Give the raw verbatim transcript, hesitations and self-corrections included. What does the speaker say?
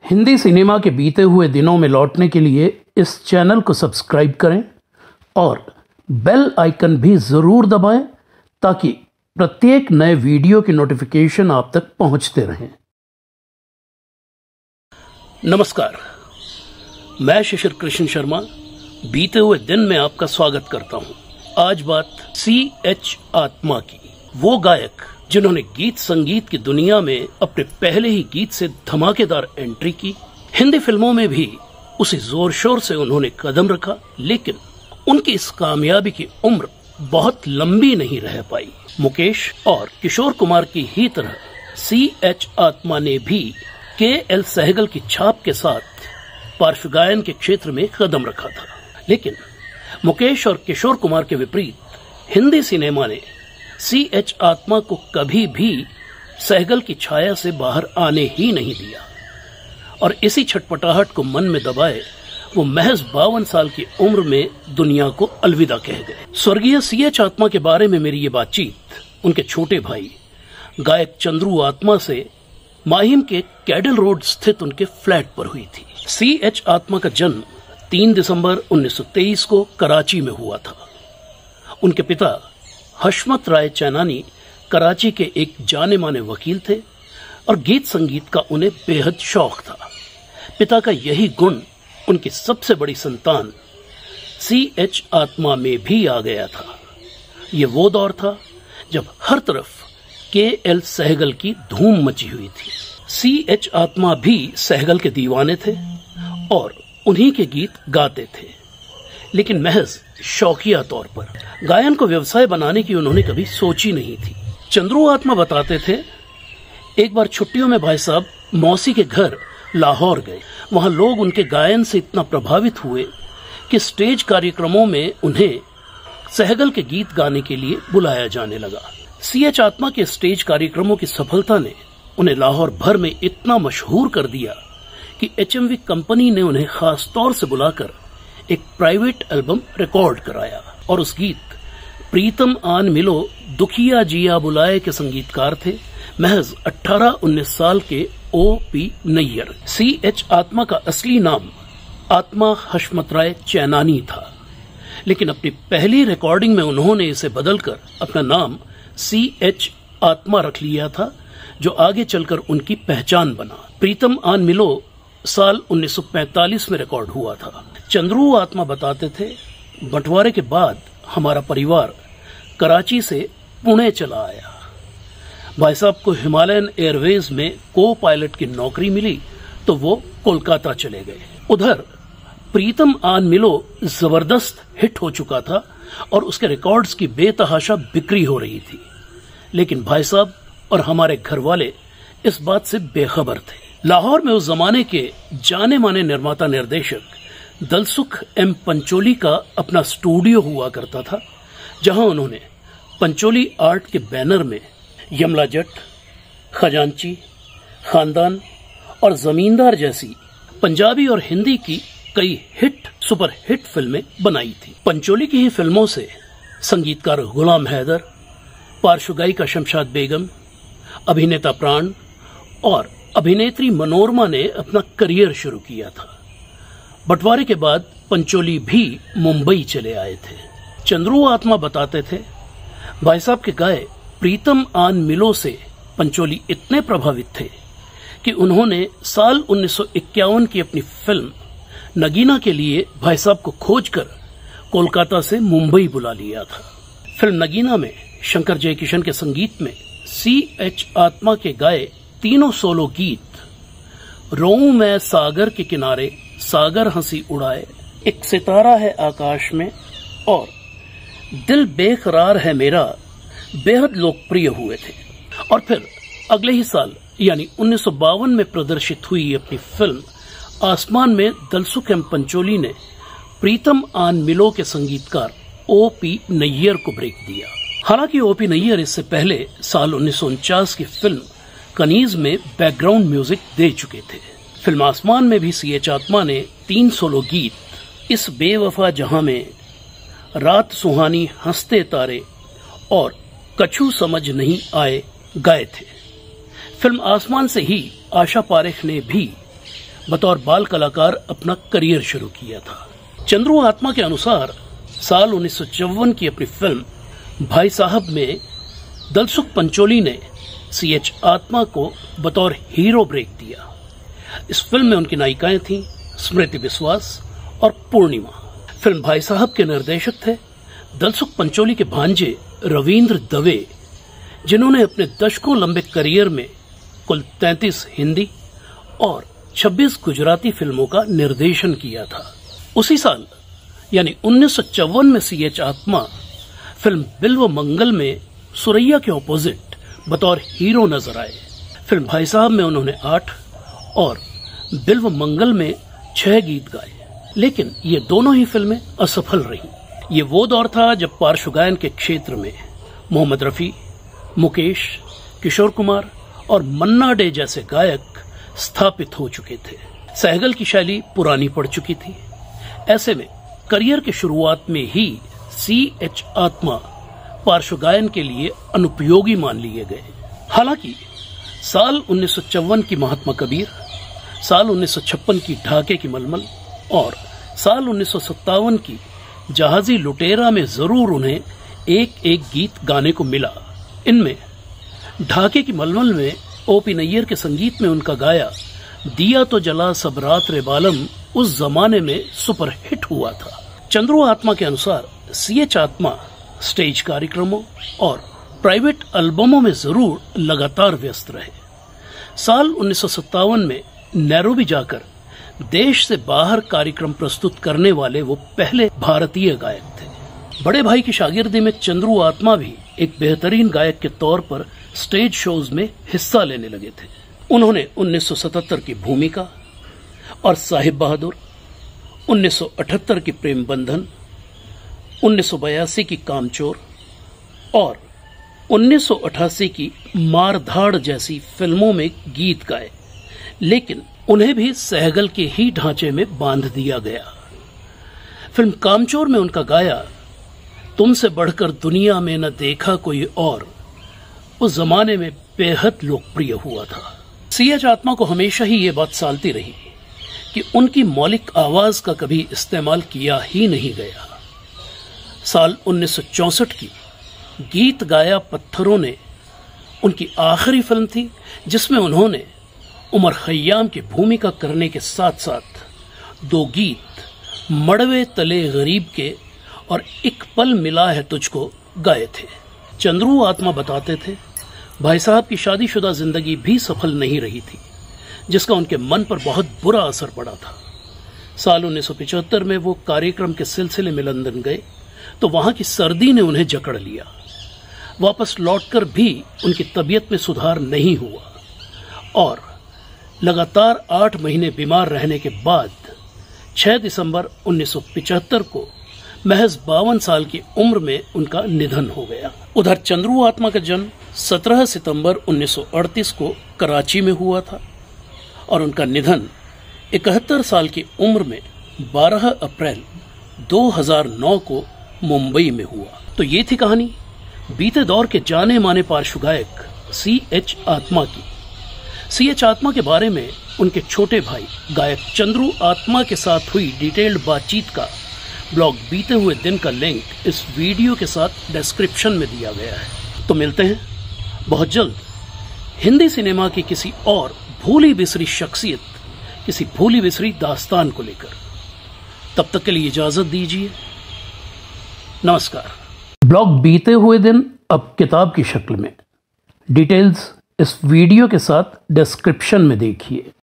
Hindi cinema के बीते हुए दिनों में लौटने के लिए इस चैनल को सब्सक्राइब करें और बेल आइकन भी ज़रूर दबाएं ताकि प्रत्येक नए वीडियो की नोटिफिकेशन आप तक पहुंचते रहें। नमस्कार, मैं शिशिर कृष्ण शर्मा बीते हुए दिन में आपका स्वागत करता हूं। आज बात सी एच आत्मा की, वो गायक जिन्होंने गीत संगीत की दुनिया में अपने पहले ही गीत से धमाकेदार एंट्री की। हिंदी फिल्मों में भी उसी जोर शोर से उन्होंने कदम रखा, लेकिन उनकी इस कामयाबी की उम्र बहुत लंबी नहीं रह पाई। मुकेश और किशोर कुमार की ही तरह सी एच आत्मा ने भी के एल सहगल की छाप के साथ पार्श्व गायन के क्षेत्र में कदम रखा था, लेकिन मुकेश और किशोर कुमार के विपरीत हिंदी सिनेमा ने सी एच आत्मा को कभी भी सहगल की छाया से बाहर आने ही नहीं दिया और इसी छटपटाहट को मन में दबाए वो महज बावन साल की उम्र में दुनिया को अलविदा कह गए। स्वर्गीय सी एच आत्मा के बारे में मेरी ये बातचीत उनके छोटे भाई गायक चंद्रू आत्मा से माहिम के कैडल रोड स्थित उनके फ्लैट पर हुई थी। सी एच आत्मा का जन्म तीन दिसंबर उन्नीस सौ तेईस को कराची में हुआ था। उनके पिता हशमत राय चैनानी कराची के एक जाने माने वकील थे और गीत संगीत का उन्हें बेहद शौक था। पिता का यही गुण उनकी सबसे बड़ी संतान सी एच आत्मा में भी आ गया था। ये वो दौर था जब हर तरफ के एल सहगल की धूम मची हुई थी। सी एच आत्मा भी सहगल के दीवाने थे और उन्हीं के गीत गाते थे, लेकिन महज शौकिया तौर पर। गायन को व्यवसाय बनाने की उन्होंने कभी सोची नहीं थी। चंद्रू आत्मा बताते थे, एक बार छुट्टियों में भाई साहब मौसी के घर लाहौर गए। वहां लोग उनके गायन से इतना प्रभावित हुए कि स्टेज कार्यक्रमों में उन्हें सहगल के गीत गाने के लिए बुलाया जाने लगा। सी एच आत्मा के स्टेज कार्यक्रमों की सफलता ने उन्हें लाहौर भर में इतना मशहूर कर दिया कि एच एम वी कंपनी ने उन्हें खास तौर से बुलाकर एक प्राइवेट एल्बम रिकॉर्ड कराया और उस गीत प्रीतम आन मिलो दुखिया जिया बुलाए के संगीतकार थे महज अठारह उन्नीस साल के O P Nayyar. C H Atma का असली नाम आत्मा हशमत राय चैनानी था, लेकिन अपनी पहली रिकॉर्डिंग में उन्होंने इसे बदलकर अपना नाम सी एच आत्मा रख लिया था, जो आगे चलकर उनकी पहचान बना। प्रीतम आन मिलो साल उन्नीस सौ पैंतालीस में रिकॉर्ड हुआ था। चंद्रू आत्मा बताते थे, बंटवारे के बाद हमारा परिवार कराची से पुणे चला आया। भाई साहब को हिमालयन एयरवेज में को पायलट की नौकरी मिली तो वो कोलकाता चले गए। उधर प्रीतम आन मिलो जबरदस्त हिट हो चुका था और उसके रिकॉर्ड्स की बेतहाशा बिक्री हो रही थी, लेकिन भाई साहब और हमारे घर वाले इस बात से बेखबर थे। लाहौर में उस जमाने के जाने माने निर्माता निर्देशक दलसुख एम पंचोली का अपना स्टूडियो हुआ करता था, जहां उन्होंने पंचोली आर्ट के बैनर में यमला जट, खजांची, खानदान और जमींदार जैसी पंजाबी और हिंदी की कई हिट सुपर हिट फिल्में बनाई थी। पंचोली की ही फिल्मों से संगीतकार गुलाम हैदर, पार्श्व गायिका शमशाद बेगम, अभिनेता प्राण और अभिनेत्री मनोरमा ने अपना करियर शुरू किया था। बंटवारे के बाद पंचोली भी मुंबई चले आए थे। चंद्रू आत्मा बताते थे, भाई साहब के गाए प्रीतम आन मिलो से पंचोली इतने प्रभावित थे कि उन्होंने साल उन्नीस सौ इक्यावन की अपनी फिल्म नगीना के लिए भाई साहब को खोजकर कोलकाता से मुंबई बुला लिया था। फिल्म नगीना में शंकर जयकिशन के संगीत में सी एच आत्मा के गाए तीनों सोलो गीत रोऊं मैं सागर के किनारे, सागर हंसी उड़ाए, एक सितारा है आकाश में और दिल बेकरार है मेरा बेहद लोकप्रिय हुए थे। और फिर अगले ही साल यानी उन्नीस सौ बावन में प्रदर्शित हुई अपनी फिल्म आसमान में दलसुख एम पंचोली ने प्रीतम आन मिलो के संगीतकार ओ पी नैयर को ब्रेक दिया। हालांकि ओ पी नैयर इससे पहले साल उन्नीस सौ उनचास की फिल्म कनीज में बैकग्राउंड म्यूजिक दे चुके थे। फिल्म आसमान में भी सी एच आत्मा ने तीन सोलो गीत, इस बेवफा जहां में, रात सुहानी, हंसते तारे और कछु समझ नहीं आए गाए थे। फिल्म आसमान से ही आशा पारेख ने भी बतौर बाल कलाकार अपना करियर शुरू किया था। चंद्रू आत्मा के अनुसार साल उन्नीस सौ चौवन की अपनी फिल्म भाई साहब में दलसुख पंचोली ने सी एच आत्मा को बतौर हीरो ब्रेक दिया। इस फिल्म में उनकी नायिकाएं थीं स्मृति बिस्वास और पूर्णिमा। फिल्म भाई साहब के निर्देशक थे दलसुख पंचोली के भांजे रविंद्र दवे, जिन्होंने अपने दशकों लंबे करियर में कुल तैंतीस हिंदी और छब्बीस गुजराती फिल्मों का निर्देशन किया था। उसी साल यानी उन्नीस सौ चौवन में सी एच आत्मा फिल्म बिल्व मंगल में सुरैया के ऑपोजिट बतौर हीरो नजर आए। फिल्म भाई साहब में उन्होंने आठ और बिल्व मंगल में छह गीत गाए, लेकिन ये दोनों ही फिल्में असफल रहीं। ये वो दौर था जब पार्श्व गायन के क्षेत्र में मोहम्मद रफी, मुकेश, किशोर कुमार और मन्ना डे जैसे गायक स्थापित हो चुके थे। सहगल की शैली पुरानी पड़ चुकी थी। ऐसे में करियर की शुरुआत में ही सी एच आत्मा पार्श्व गायन के लिए अनुपयोगी मान लिए गए। हालांकि साल उन्नीस सौ चौवन की महात्मा कबीर, साल उन्नीस सौ छप्पन की ढाके की मलमल और साल उन्नीस सौ सत्तावन की जहाजी लुटेरा में जरूर उन्हें एक एक गीत गाने को मिला। इनमें ढाके की मलमल में ओपी नैयर के संगीत में उनका गाया दिया तो जला सब रात रे बालम उस जमाने में सुपर हिट हुआ था। चंद्रू आत्मा के अनुसार सी एच आत्मा स्टेज कार्यक्रमों और प्राइवेट एल्बमों में जरूर लगातार व्यस्त रहे। साल उन्नीस सौ सत्तावन में नैरोबी जाकर देश से बाहर कार्यक्रम प्रस्तुत करने वाले वो पहले भारतीय गायक थे। बड़े भाई की शागिर्दी में चंद्रू आत्मा भी एक बेहतरीन गायक के तौर पर स्टेज शोज में हिस्सा लेने लगे थे। उन्होंने उन्नीस सौ सतहत्तर की भूमिका और साहिब बहादुर, उन्नीस सौ अठहत्तर की प्रेम बंधन, उन्नीस सौ बयासी की कामचोर और उन्नीस सौ अठासी की मारधाड़ जैसी फिल्मों में गीत गाए, लेकिन उन्हें भी सहगल के ही ढांचे में बांध दिया गया। फिल्म कामचोर में उनका गाया तुमसे बढ़कर दुनिया में न देखा कोई और उस जमाने में बेहद लोकप्रिय हुआ था। सी एच आत्मा को हमेशा ही ये बात सालती रही कि उनकी मौलिक आवाज का कभी इस्तेमाल किया ही नहीं गया। साल उन्नीस सौ चौसठ की गीत गाया पत्थरों ने उनकी आखिरी फिल्म थी, जिसमें उन्होंने उमर खय्याम की भूमिका करने के साथ साथ दो गीत मड़वे तले गरीब के और एक पल मिला है तुझको गाए थे। चंद्रू आत्मा बताते थे भाई साहब की शादीशुदा जिंदगी भी सफल नहीं रही थी, जिसका उनके मन पर बहुत बुरा असर पड़ा था। साल उन्नीस सौ पिचहत्तर में वो कार्यक्रम के सिलसिले में लंदन गए तो वहां की सर्दी ने उन्हें जकड़ लिया। वापस लौटकर भी उनकी तबीयत में सुधार नहीं हुआ और लगातार आठ महीने बीमार रहने के बाद छह दिसंबर उन्नीस सौ पिचहत्तर को महज बावन साल की उम्र में उनका निधन हो गया। उधर चंद्रू आत्मा का जन्म सत्रह सितंबर उन्नीस सौ अड़तीस को कराची में हुआ था और उनका निधन इकहत्तर साल की उम्र में बारह अप्रैल दो हज़ार नौ को मुंबई में हुआ। तो ये थी कहानी बीते दौर के जाने माने पार्श्व गायक सी एच आत्मा की। सी एच आत्मा के बारे में उनके छोटे भाई गायक चंद्रू आत्मा के साथ हुई डिटेल्ड बातचीत का ब्लॉग बीते हुए दिन का लिंक इस वीडियो के साथ डिस्क्रिप्शन में दिया गया है। तो मिलते हैं बहुत जल्द हिंदी सिनेमा की किसी और भूली बिसरी शख्सियत, किसी भूली बिसरी दास्तान को लेकर। तब तक के लिए इजाजत दीजिए। नमस्कार। ब्लॉग बीते हुए दिन अब किताब की शक्ल में। डिटेल्स इस वीडियो के साथ डिस्क्रिप्शन में देखिए।